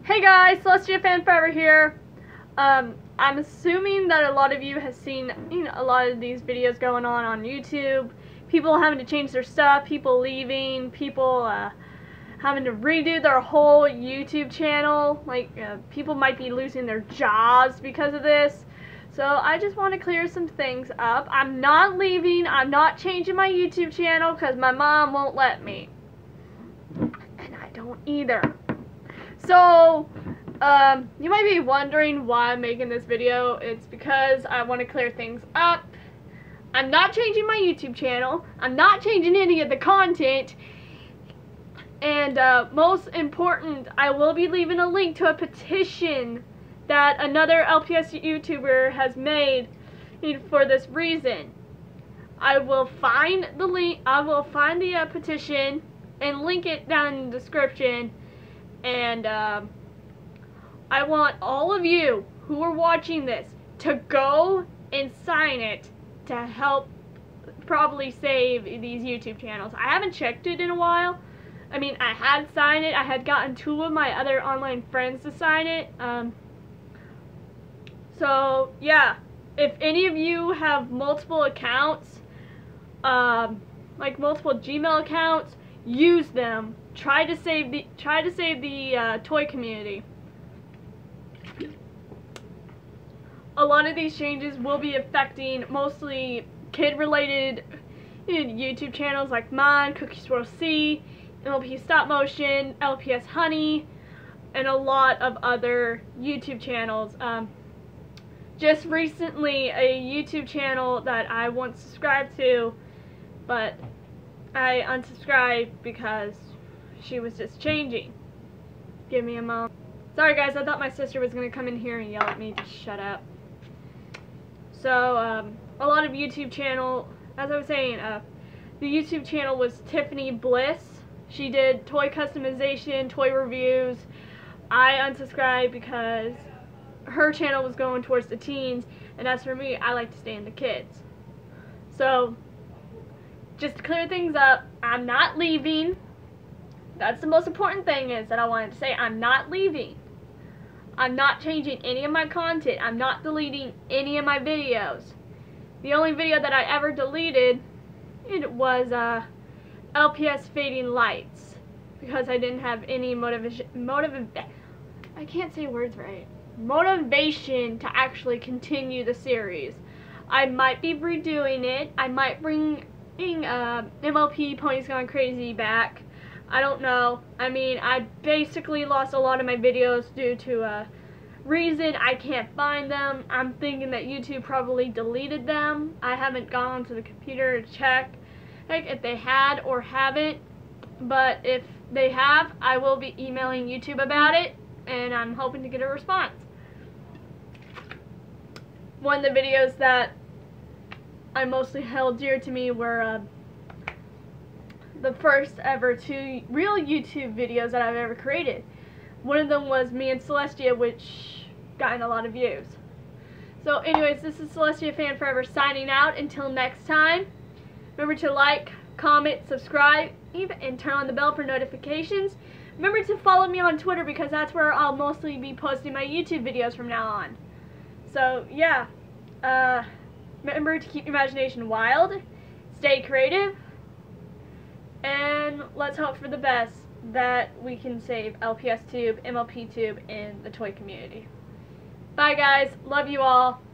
Hey guys, Celestia Fan Forever here. I'm assuming that a lot of you have seen a lot of these videos going on YouTube. People having to change their stuff, people leaving, people having to redo their whole YouTube channel. People might be losing their jobs because of this. So I just want to clear some things up. I'm not leaving. I'm not changing my YouTube channel because my mom won't let me. And I don't either. So, you might be wondering why I'm making this video. It's because I want to clear things up. I'm not changing my YouTube channel. I'm not changing any of the content. And, most important, I will be leaving a link to a petition that another LPS YouTuber has made for this reason. I will find the link, I will find the petition and link it down in the description. And I want all of you who are watching this to go and sign it to help probably save these YouTube channels. I haven't checked it in a while. I mean, I had signed it. I had gotten 2 of my other online friends to sign it. So yeah, if any of you have multiple accounts, like multiple Gmail accounts, use them. Try to save the toy community. A lot of these changes will be affecting mostly kid-related YouTube channels like mine, Cookie Swirl C, MLP Stop Motion, LPS Honey, and a lot of other YouTube channels. Just recently, a YouTube channel that I once subscribed to, but I unsubscribed because she was just changing. Give me a moment. Sorry guys, I thought my sister was going to come in here and yell at me to shut up. So, a lot of YouTube channel, as I was saying, the YouTube channel was Tiffany Bliss. She did toy customization, toy reviews. I unsubscribed because her channel was going towards the teens, and as for me, I like to stay in the kids. So, just to clear things up, I'm not leaving. That's the most important thing is that I wanted to say. I'm not leaving. I'm not changing any of my content. I'm not deleting any of my videos. The only video that I ever deleted, it was LPS Fading Lights, because I didn't have any I can't say words right. Motivation to actually continue the series. I might be redoing it. I might bring MLP Ponies Gone Crazy back. I don't know. I mean, I basically lost a lot of my videos due to a reason. I can't find them. I'm thinking that YouTube probably deleted them. I haven't gone onto the computer to check if they had or haven't. But if they have, I will be emailing YouTube about it, and I'm hoping to get a response. One of the videos that I mostly held dear to me were the first ever 2 real YouTube videos that I've ever created. One of them was me and Celestia, which gotten a lot of views. So anyways, this is Celestia Fan Forever signing out. Until next time, remember to like, comment, subscribe, and turn on the bell for notifications. Remember to follow me on Twitter because that's where I'll mostly be posting my YouTube videos from now on. So yeah, remember to keep your imagination wild, stay creative, and let's hope for the best that we can save LPS Tube, MLP Tube, and the toy community. Bye guys, love you all.